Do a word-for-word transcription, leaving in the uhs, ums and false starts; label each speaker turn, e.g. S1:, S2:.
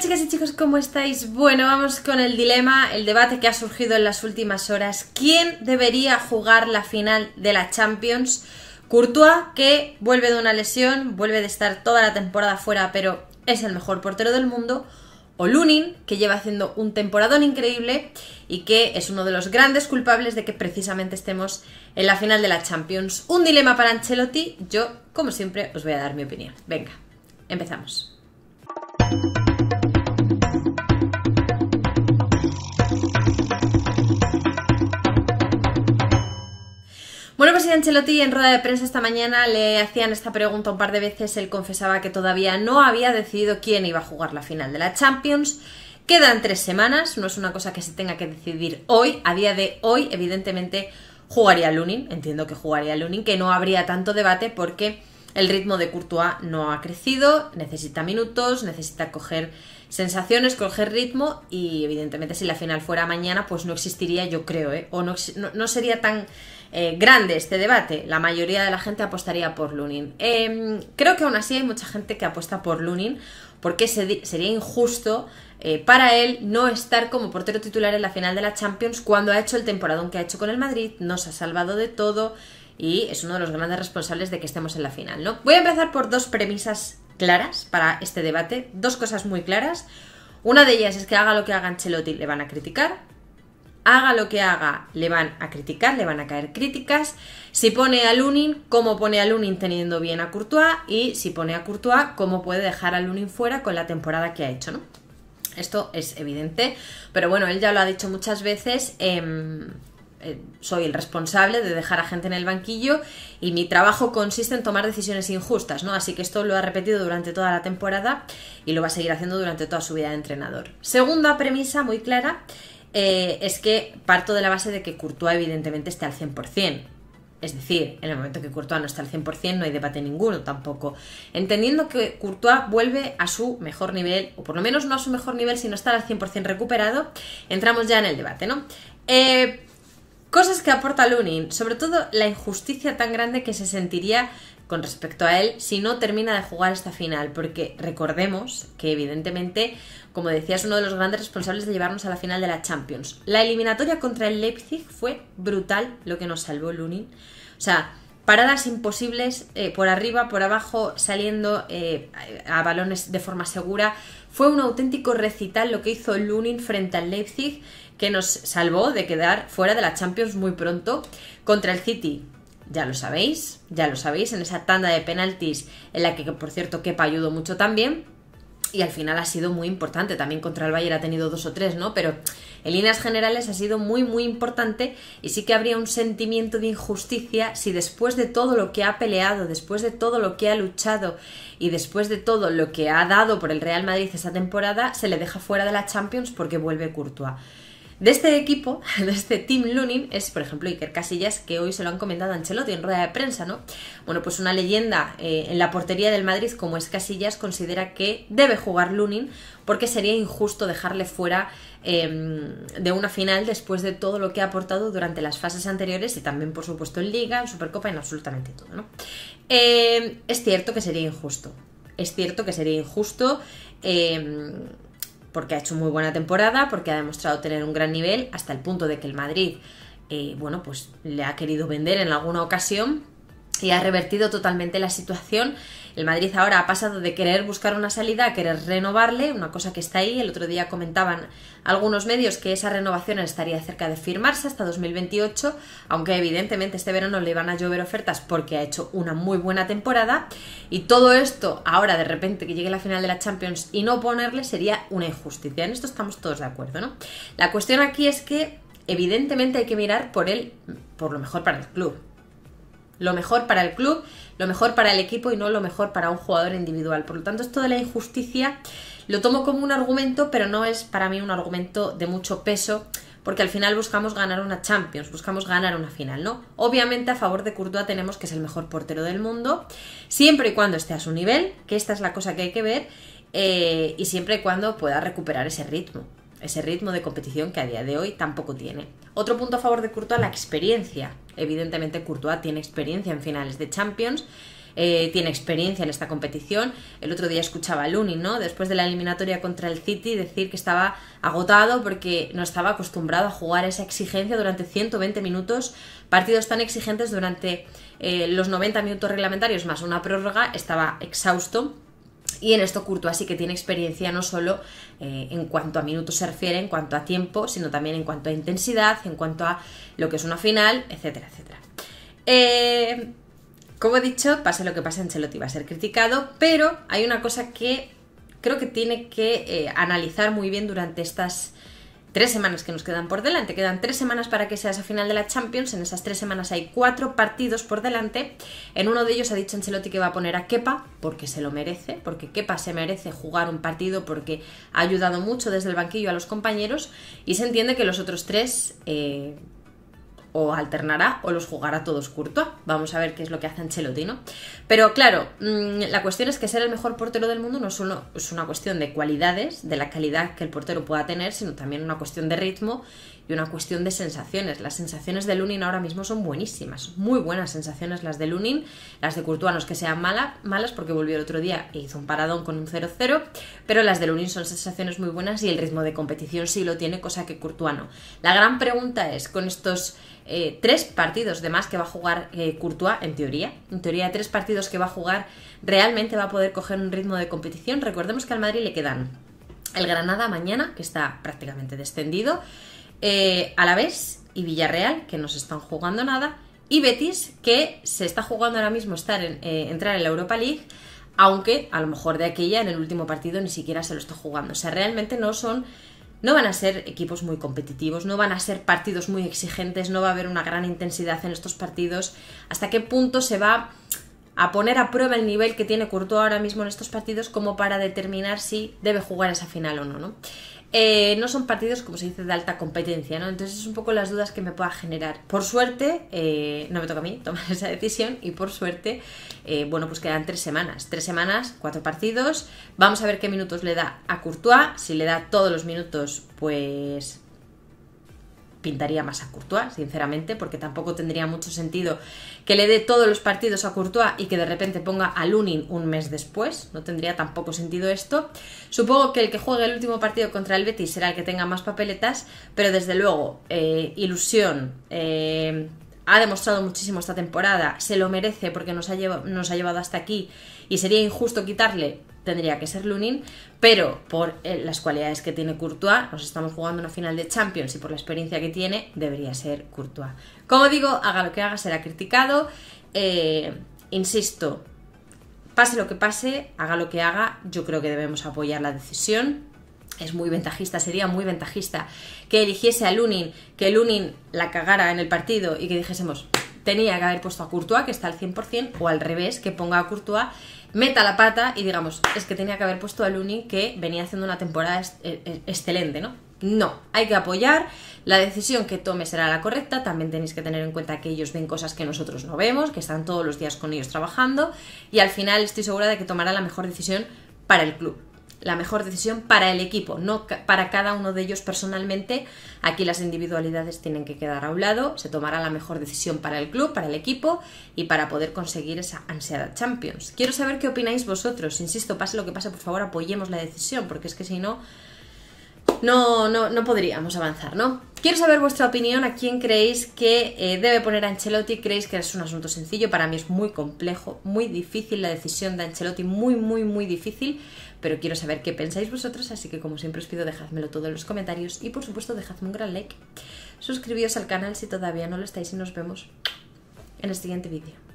S1: chicas y chicos, ¿cómo estáis? Bueno, vamos con el dilema, el debate que ha surgido en las últimas horas. ¿Quién debería jugar la final de la Champions? Courtois, que vuelve de una lesión, vuelve de estar toda la temporada fuera, pero es el mejor portero del mundo. O Lunin, que lleva haciendo un temporadón increíble y que es uno de los grandes culpables de que precisamente estemos en la final de la Champions. Un dilema para Ancelotti. Yo, como siempre, os voy a dar mi opinión. Venga, empezamos. Bueno, pues si Ancelotti en rueda de prensa esta mañana le hacían esta pregunta un par de veces, él confesaba que todavía no había decidido quién iba a jugar la final de la Champions. Quedan tres semanas, no es una cosa que se tenga que decidir hoy. A día de hoy, evidentemente, jugaría Lunin, entiendo que jugaría Lunin, que no habría tanto debate porque el ritmo de Courtois no ha crecido, necesita minutos, necesita coger sensaciones, coger ritmo y evidentemente si la final fuera mañana pues no existiría, yo creo, ¿eh? o no, no, no sería tan eh, grande este debate. La mayoría de la gente apostaría por Lunin. Eh, creo que aún así hay mucha gente que apuesta por Lunin porque se, sería injusto eh, para él no estar como portero titular en la final de la Champions cuando ha hecho el temporadón que ha hecho con el Madrid, nos ha salvado de todo y es uno de los grandes responsables de que estemos en la final, ¿no? Voy a empezar por dos premisas claras para este debate, dos cosas muy claras. Una de ellas es que haga lo que haga Ancelotti, le van a criticar. Haga lo que haga, le van a criticar, le van a caer críticas. Si pone a Lunin, ¿cómo pone a Lunin teniendo bien a Courtois? Y si pone a Courtois, ¿cómo puede dejar a Lunin fuera con la temporada que ha hecho, ¿no? Esto es evidente, pero bueno, él ya lo ha dicho muchas veces. Eh, eh, soy el responsable de dejar a gente en el banquillo y mi trabajo consiste en tomar decisiones injustas, ¿no? Así que esto lo ha repetido durante toda la temporada y lo va a seguir haciendo durante toda su vida de entrenador. Segunda premisa muy clara. Eh, es que parto de la base de que Courtois evidentemente esté al cien por cien. Es decir, en el momento que Courtois no está al cien por cien no hay debate ninguno tampoco. Entendiendo que Courtois vuelve a su mejor nivel, o por lo menos no a su mejor nivel, sino estar al cien por cien recuperado, entramos ya en el debate, ¿no? Eh, cosas que aporta Lunin, sobre todo la injusticia tan grande que se sentiría con respecto a él si no termina de jugar esta final, porque recordemos que evidentemente, como decía, es uno de los grandes responsables de llevarnos a la final de la Champions. La eliminatoria contra el Leipzig fue brutal lo que nos salvó Lunin. O sea, paradas imposibles eh, por arriba, por abajo, saliendo eh, a balones de forma segura. Fue un auténtico recital lo que hizo Lunin frente al Leipzig, que nos salvó de quedar fuera de la Champions muy pronto. Contra el City, ya lo sabéis, ya lo sabéis, en esa tanda de penaltis en la que, por cierto, Kepa ayudó mucho también. Y al final ha sido muy importante, también contra el Bayern ha tenido dos o tres, ¿no? Pero en líneas generales ha sido muy, muy importante y sí que habría un sentimiento de injusticia si después de todo lo que ha peleado, después de todo lo que ha luchado y después de todo lo que ha dado por el Real Madrid esta temporada, se le deja fuera de la Champions porque vuelve Courtois. De este equipo, de este Team Lunin, es por ejemplo Iker Casillas, que hoy se lo han comentado a Ancelotti en rueda de prensa, ¿no? Bueno, pues una leyenda eh, en la portería del Madrid como es Casillas considera que debe jugar Lunin porque sería injusto dejarle fuera eh, de una final después de todo lo que ha aportado durante las fases anteriores y también, por supuesto, en Liga, en Supercopa y en absolutamente todo, ¿no? Eh, es cierto que sería injusto, es cierto que sería injusto... Eh, porque ha hecho muy buena temporada, porque ha demostrado tener un gran nivel, hasta el punto de que el Madrid, eh, bueno, pues le ha querido vender en alguna ocasión y ha revertido totalmente la situación. El Madrid ahora ha pasado de querer buscar una salida a querer renovarle, una cosa que está ahí. El otro día comentaban algunos medios que esa renovación estaría cerca de firmarse hasta dos mil veintiocho, aunque evidentemente este verano le van a llover ofertas porque ha hecho una muy buena temporada. Y todo esto, ahora de repente que llegue la final de la Champions y no ponerle, sería una injusticia. En esto estamos todos de acuerdo, ¿no? La cuestión aquí es que evidentemente hay que mirar por él, por lo mejor para el club. Lo mejor para el club, lo mejor para el equipo y no lo mejor para un jugador individual. Por lo tanto, esto de la injusticia lo tomo como un argumento, pero no es para mí un argumento de mucho peso, porque al final buscamos ganar una Champions, buscamos ganar una final, ¿no? Obviamente a favor de Courtois tenemos que es el mejor portero del mundo, siempre y cuando esté a su nivel, que esta es la cosa que hay que ver, eh, y siempre y cuando pueda recuperar ese ritmo. Ese ritmo de competición que a día de hoy tampoco tiene. Otro punto a favor de Courtois, la experiencia. Evidentemente Courtois tiene experiencia en finales de Champions, eh, tiene experiencia en esta competición. El otro día escuchaba a Lunin, ¿no? Después de la eliminatoria contra el City, decir que estaba agotado porque no estaba acostumbrado a jugar esa exigencia durante ciento veinte minutos, partidos tan exigentes durante eh, los noventa minutos reglamentarios más una prórroga, estaba exhausto. Y en esto Courtois sí que tiene experiencia no solo eh, en cuanto a minutos se refiere, en cuanto a tiempo, sino también en cuanto a intensidad, en cuanto a lo que es una final, etcétera, etcétera. Eh, como he dicho, pase lo que pase, Ancelotti va a ser criticado, pero hay una cosa que creo que tiene que eh, analizar muy bien durante estas tres semanas que nos quedan por delante. Quedan tres semanas para que sea esa final de la Champions. En esas tres semanas hay cuatro partidos por delante. En uno de ellos ha dicho Ancelotti que va a poner a Kepa porque se lo merece, porque Kepa se merece jugar un partido porque ha ayudado mucho desde el banquillo a los compañeros, y se entiende que los otros tres eh, o alternará o los jugará todos Courtois. Vamos a ver qué es lo que hace Ancelotti, ¿no? Pero claro, la cuestión es que ser el mejor portero del mundo no solo es una cuestión de cualidades, de la calidad que el portero pueda tener, sino también una cuestión de ritmo y una cuestión de sensaciones. Las sensaciones de Lunin ahora mismo son buenísimas, muy buenas sensaciones las de Lunin. Las de Courtois no es que sean mala, malas porque volvió el otro día e hizo un paradón con un cero cero, pero las de Lunin son sensaciones muy buenas y el ritmo de competición sí lo tiene, cosa que Courtois no. La gran pregunta es, con estos eh, tres partidos de más que va a jugar eh, Courtois, en teoría, en teoría tres partidos que va a jugar, ¿realmente va a poder coger un ritmo de competición? Recordemos que al Madrid le quedan el Granada mañana, que está prácticamente descendido, eh, Alavés y Villarreal, que no se están jugando nada, y Betis, que se está jugando ahora mismo estar en, eh, entrar en la Europa League, aunque a lo mejor de aquella en el último partido ni siquiera se lo está jugando. O sea, realmente no son, no van a ser equipos muy competitivos, no van a ser partidos muy exigentes, no va a haber una gran intensidad en estos partidos. ¿Hasta qué punto se va a poner a prueba el nivel que tiene Courtois ahora mismo en estos partidos como para determinar si debe jugar esa final o no, ¿no? Eh, no son partidos, como se dice, de alta competencia, ¿no? Entonces es un poco las dudas que me pueda generar. Por suerte, eh, no me toca a mí tomar esa decisión, y por suerte, eh, bueno, pues quedan tres semanas. Tres semanas, cuatro partidos. Vamos a ver qué minutos le da a Courtois. Si le da todos los minutos, pues pintaría más a Courtois, sinceramente, porque tampoco tendría mucho sentido que le dé todos los partidos a Courtois y que de repente ponga a Lunin un mes después. No tendría tampoco sentido esto. Supongo que el que juegue el último partido contra el Betis será el que tenga más papeletas, pero desde luego, eh, ilusión, eh, ha demostrado muchísimo esta temporada, se lo merece porque nos ha, llevado, nos ha llevado hasta aquí, y sería injusto quitarle, tendría que ser Lunin, pero por las cualidades que tiene Courtois, nos estamos jugando una final de Champions y por la experiencia que tiene, debería ser Courtois. Como digo, haga lo que haga, será criticado. Eh, insisto, pase lo que pase, haga lo que haga, yo creo que debemos apoyar la decisión. Es muy ventajista, sería muy ventajista que eligiese a Lunin, que Lunin la cagara en el partido y que dijésemos, tenía que haber puesto a Courtois, que está al cien por cien, o al revés, que ponga a Courtois, meta la pata y digamos, es que tenía que haber puesto a Lunin, que venía haciendo una temporada est excelente, ¿no? No, hay que apoyar, la decisión que tome será la correcta. También tenéis que tener en cuenta que ellos ven cosas que nosotros no vemos, que están todos los días con ellos trabajando, y al final estoy segura de que tomará la mejor decisión para el club, la mejor decisión para el equipo, no para cada uno de ellos personalmente. Aquí las individualidades tienen que quedar a un lado, se tomará la mejor decisión para el club, para el equipo y para poder conseguir esa ansiada Champions. Quiero saber qué opináis vosotros. Insisto, pase lo que pase, por favor, apoyemos la decisión, porque es que si no, no, no, no podríamos avanzar, ¿no? Quiero saber vuestra opinión. ¿A quién creéis que eh, debe poner a Ancelotti? ¿Creéis que es un asunto sencillo? Para mí es muy complejo, muy difícil la decisión de Ancelotti, muy, muy, muy difícil, pero quiero saber qué pensáis vosotros, así que como siempre os pido, dejádmelo todo en los comentarios y por supuesto dejadme un gran like. Suscribíos al canal si todavía no lo estáis y nos vemos en el siguiente vídeo.